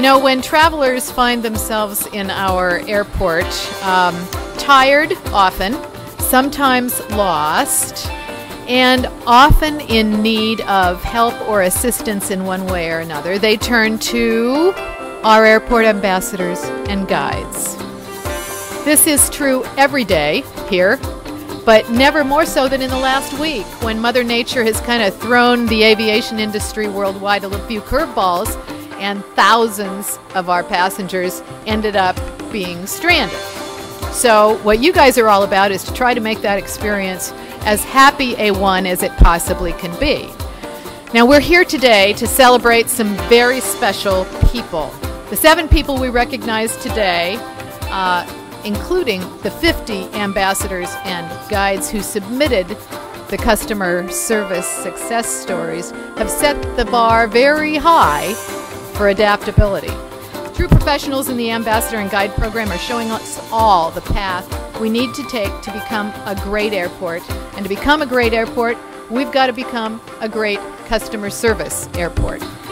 know, when travelers find themselves in our airport, tired often, sometimes lost, and often in need of help or assistance in one way or another, they turn to our airport ambassadors and guides. This is true every day here, but never more so than in the last week, when Mother Nature has kind of thrown the aviation industry worldwide a few curveballs, and thousands of our passengers ended up being stranded. So what you guys are all about is to try to make that experience as happy a one as it possibly can be. Now, we're here today to celebrate some very special people. The 7 people we recognize today, including the 50 ambassadors and guides who submitted the customer service success stories, have set the bar very high for adaptability. True professionals in the Ambassador and Guide program are showing us all the path we need to take to become a great airport. And to become a great airport, we've got to become a great customer service airport.